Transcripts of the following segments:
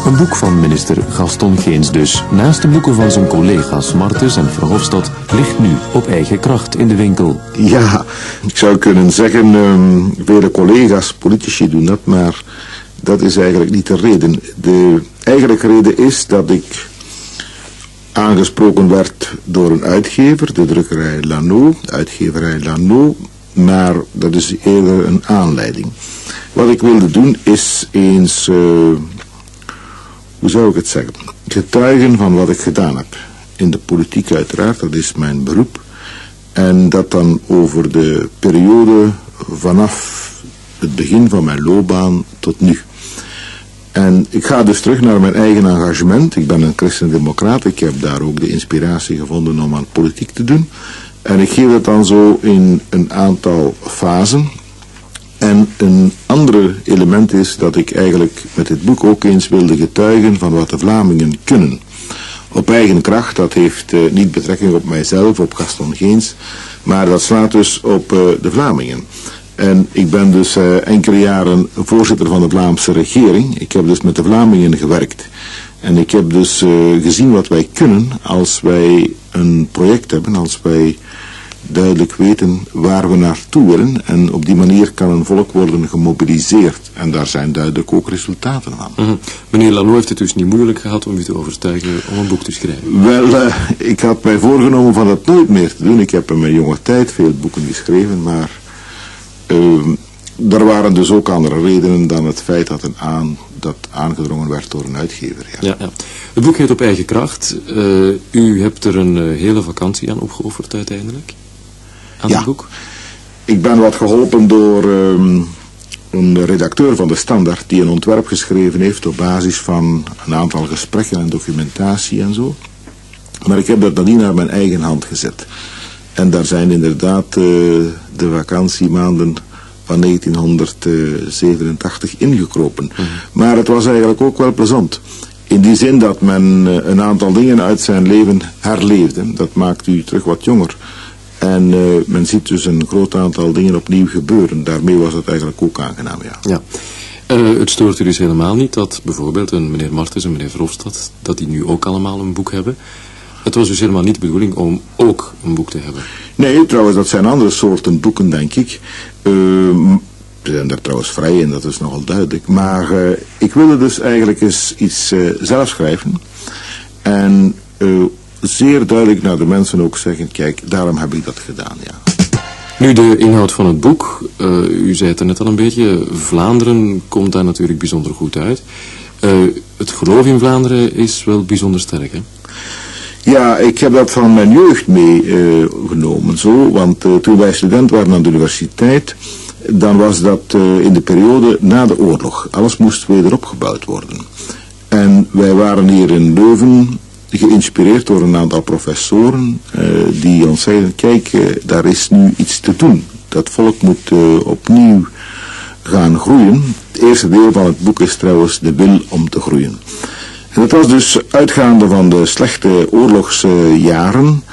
Een boek van minister Gaston Geens dus. Naast de boeken van zijn collega's Martens en Verhofstadt ligt nu op eigen kracht in de winkel. Ja, ik zou kunnen zeggen, vele collega's, politici doen dat, maar dat is eigenlijk niet de reden. De eigenlijke reden is dat ik aangesproken werd door een uitgever, de drukkerij Lano, de uitgeverij Lano, maar dat is eerder een aanleiding. Wat ik wilde doen is eens, hoe zou ik het zeggen, getuigen van wat ik gedaan heb. In de politiek uiteraard, dat is mijn beroep. En dat dan over de periode vanaf het begin van mijn loopbaan tot nu. En ik ga dus terug naar mijn eigen engagement. Ik ben een christendemocraat. Ik heb daar ook de inspiratie gevonden om aan politiek te doen. En ik geef dat dan zo in een aantal fasen. En een ander element is dat ik eigenlijk met dit boek ook eens wilde getuigen van wat de Vlamingen kunnen. Op eigen kracht, dat heeft niet betrekking op mijzelf, op Gaston Geens, maar dat slaat dus op de Vlamingen. En ik ben dus enkele jaren voorzitter van de Vlaamse regering. Ik heb dus met de Vlamingen gewerkt. En ik heb dus gezien wat wij kunnen als wij een project hebben, als wij duidelijk weten waar we naartoe willen. En op die manier kan een volk worden gemobiliseerd. En daar zijn duidelijk ook resultaten van. Meneer Lano heeft het dus niet moeilijk gehad om u te overtuigen om een boek te schrijven? Wel, ik had mij voorgenomen van dat nooit meer te doen. Ik heb in mijn jonge tijd veel boeken geschreven, maar er waren dus ook andere redenen dan het feit dat aangedrongen werd door een uitgever. Ja. Ja. Het boek heet Op eigen kracht. U hebt er een hele vakantie aan opgeofferd uiteindelijk? Aan het boek? Ik ben wat geholpen door een redacteur van de Standaard die een ontwerp geschreven heeft op basis van een aantal gesprekken en documentatie en zo. Maar ik heb dat nadien naar mijn eigen hand gezet. En daar zijn inderdaad de vakantiemaanden van 1987 ingekropen. Maar het was eigenlijk ook wel plezant. In die zin dat men een aantal dingen uit zijn leven herleefde. Dat maakt u terug wat jonger. En men ziet dus een groot aantal dingen opnieuw gebeuren. Daarmee was het eigenlijk ook aangenaam, ja. Het stoort u dus helemaal niet dat bijvoorbeeld een meneer Martens en meneer Verhofstadt, dat die nu ook allemaal een boek hebben? Het was dus helemaal niet de bedoeling om ook een boek te hebben? Nee, trouwens, dat zijn andere soorten boeken, denk ik. Ze zijn daar trouwens vrij in, dat is nogal duidelijk. Maar ik wilde dus eigenlijk eens iets zelf schrijven. En zeer duidelijk naar de mensen ook zeggen, kijk, daarom heb ik dat gedaan, ja. Nu, de inhoud van het boek, u zei het er net al een beetje, Vlaanderen komt daar natuurlijk bijzonder goed uit. Het geloof in Vlaanderen is wel bijzonder sterk, hè? Ja, ik heb dat van mijn jeugd meegenomen, zo, want toen wij student waren aan de universiteit, dan was dat in de periode na de oorlog. Alles moest weer opgebouwd worden. En wij waren hier in Leuven geïnspireerd door een aantal professoren die ons zeiden, kijk, daar is nu iets te doen. Dat volk moet opnieuw gaan groeien. Het eerste deel van het boek is trouwens de wil om te groeien. En dat was dus uitgaande van de slechte oorlogsjaren.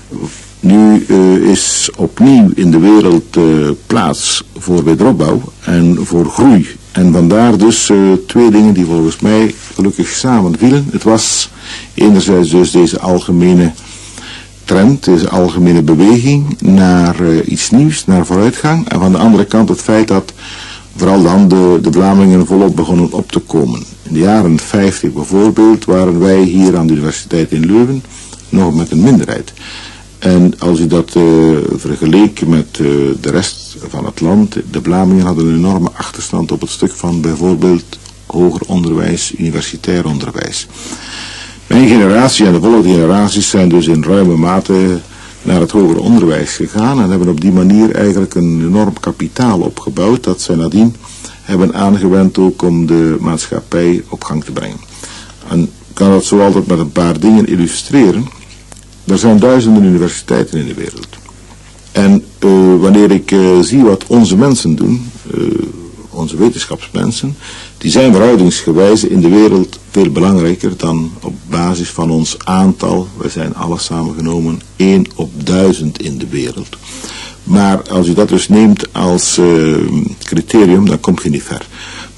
Nu is opnieuw in de wereld plaats voor wederopbouw en voor groei. En vandaar dus twee dingen die volgens mij gelukkig samenvielen. Het was enerzijds dus deze algemene trend, deze algemene beweging naar iets nieuws, naar vooruitgang. En van de andere kant het feit dat vooral dan de Vlamingen volop begonnen op te komen. In de jaren 50 bijvoorbeeld waren wij hier aan de Universiteit in Leuven nog met een minderheid. En als u dat vergeleek met de rest van het land, de Vlamingen hadden een enorme achterstand op het stuk van bijvoorbeeld hoger onderwijs, universitair onderwijs. Mijn generatie en de volgende generaties zijn dus in ruime mate naar het hoger onderwijs gegaan en hebben op die manier eigenlijk een enorm kapitaal opgebouwd dat zij nadien hebben aangewend ook om de maatschappij op gang te brengen. En ik kan dat zo altijd met een paar dingen illustreren. Er zijn duizenden universiteiten in de wereld. En wanneer ik zie wat onze mensen doen, onze wetenschapsmensen, die zijn verhoudingsgewijs in de wereld veel belangrijker dan op basis van ons aantal. Wij zijn alle samengenomen 1 op 1000 in de wereld. Maar als u dat dus neemt als criterium, dan kom je niet ver. Maar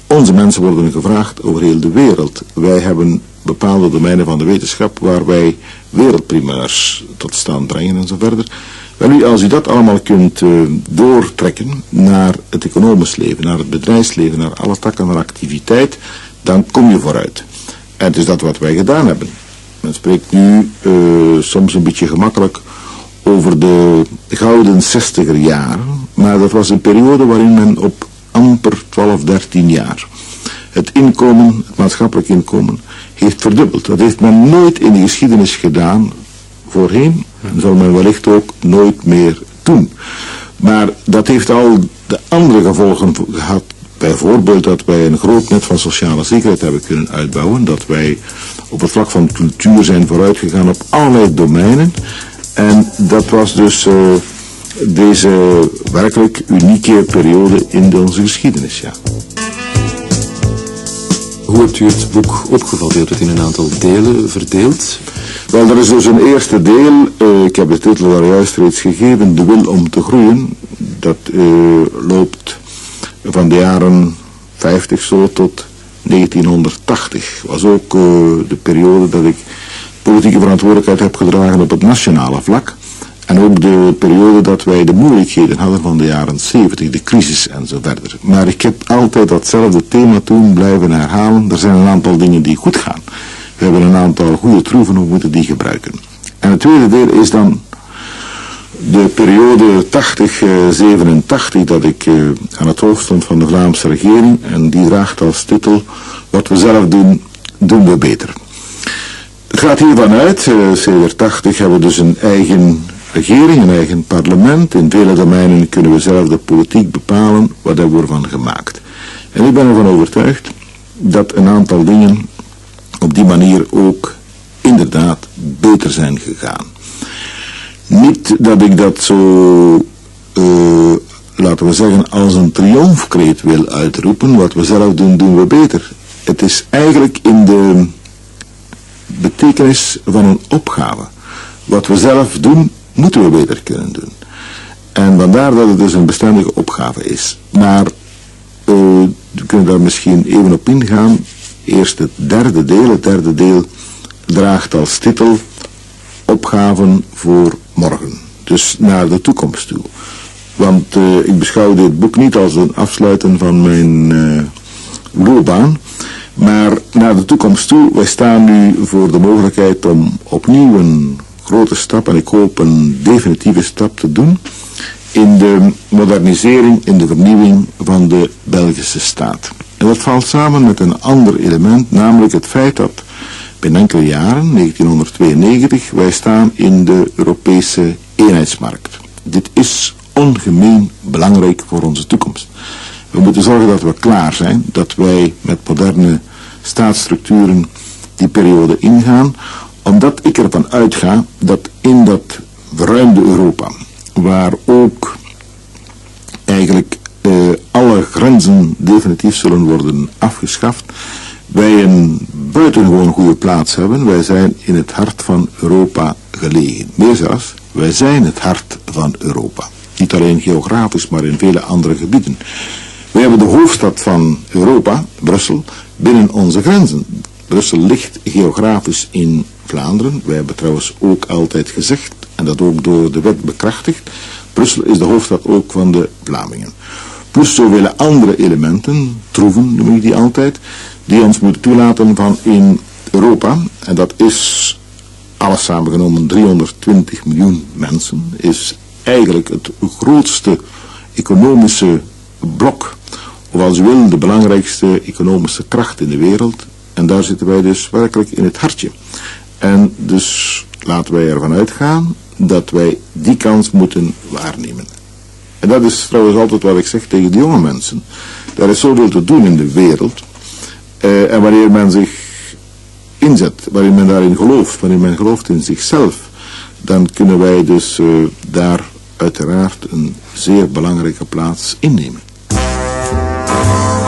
Onze mensen worden gevraagd over heel de wereld. Wij hebben bepaalde domeinen van de wetenschap waar wij wereldprimeurs tot stand brengen en zo verder. Wel nu, als u dat allemaal kunt doortrekken naar het economisch leven, naar het bedrijfsleven, naar alle takken van activiteit, dan kom je vooruit. En het is dat wat wij gedaan hebben. Men spreekt nu soms een beetje gemakkelijk over de gouden 60er jaren, maar dat was een periode waarin men op amper 12, 13 jaar het inkomen, het maatschappelijk inkomen, heeft verdubbeld. Dat heeft men nooit in de geschiedenis gedaan voorheen, en zal men wellicht ook nooit meer doen. Maar dat heeft al de andere gevolgen gehad. Bijvoorbeeld dat wij een groot net van sociale zekerheid hebben kunnen uitbouwen, dat wij op het vlak van cultuur zijn vooruitgegaan op allerlei domeinen. En dat was dus deze werkelijk unieke periode in onze geschiedenis, ja. Hoe hebt u het boek opgevat? U hebt het in een aantal delen verdeeld. Wel, er is dus een eerste deel, ik heb de titel daar juist reeds gegeven, De wil om te groeien. Dat loopt van de jaren 50 zo tot 1980. Was ook de periode dat ik politieke verantwoordelijkheid heb gedragen op het nationale vlak. En ook de periode dat wij de moeilijkheden hadden van de jaren 70, de crisis en zo verder. Maar ik heb altijd datzelfde thema toen blijven herhalen. Er zijn een aantal dingen die goed gaan. We hebben een aantal goede troeven, we moeten die gebruiken. En het tweede deel is dan de periode 80-87 dat ik aan het hoofd stond van de Vlaamse regering. En die draagt als titel, wat we zelf doen, doen we beter. Het gaat hiervan uit, sedert 80 hebben we dus een eigen regering, een eigen parlement. In vele domeinen kunnen we zelf de politiek bepalen. Wat hebben we ervan gemaakt? En ik ben ervan overtuigd dat een aantal dingen op die manier ook inderdaad beter zijn gegaan. Niet dat ik dat zo, laten we zeggen, als een triomfkreet wil uitroepen. Wat we zelf doen, doen we beter. Het is eigenlijk in de betekenis van een opgave. Wat we zelf doen, moeten we beter kunnen doen. En vandaar dat het dus een bestendige opgave is. Maar we kunnen daar misschien even op ingaan. Eerst het derde deel. Het derde deel draagt als titel Opgaven voor morgen. Dus naar de toekomst toe. Want ik beschouw dit boek niet als een afsluiten van mijn loopbaan. Maar naar de toekomst toe. Wij staan nu voor de mogelijkheid om opnieuw een grote stap, en ik hoop een definitieve stap te doen, in de modernisering, in de vernieuwing van de Belgische staat. En dat valt samen met een ander element, namelijk het feit dat binnen enkele jaren, 1992, wij staan in de Europese eenheidsmarkt. Dit is ongemeen belangrijk voor onze toekomst. We moeten zorgen dat we klaar zijn, dat wij met moderne staatsstructuren die periode ingaan, omdat ik ervan uitga dat in dat verruimde Europa, waar ook eigenlijk alle grenzen definitief zullen worden afgeschaft, wij een buitengewoon goede plaats hebben. Wij zijn in het hart van Europa gelegen. Meer zelfs, wij zijn het hart van Europa. Niet alleen geografisch, maar in vele andere gebieden. Wij hebben de hoofdstad van Europa, Brussel, binnen onze grenzen. Brussel ligt geografisch in Vlaanderen. Wij hebben trouwens ook altijd gezegd, en dat ook door de wet bekrachtigd, Brussel is de hoofdstad ook van de Vlamingen. Plus zoveel andere elementen, troeven noem ik die altijd, die ons moeten toelaten van in Europa, en dat is alles samengenomen 320 miljoen mensen, is eigenlijk het grootste economische blok, of als u wil de belangrijkste economische kracht in de wereld. En daar zitten wij dus werkelijk in het hartje. En dus laten wij ervan uitgaan dat wij die kans moeten waarnemen. En dat is trouwens altijd wat ik zeg tegen de jonge mensen. Er is zoveel te doen in de wereld. En wanneer men zich inzet, wanneer men daarin gelooft, wanneer men gelooft in zichzelf, dan kunnen wij dus daar uiteraard een zeer belangrijke plaats innemen.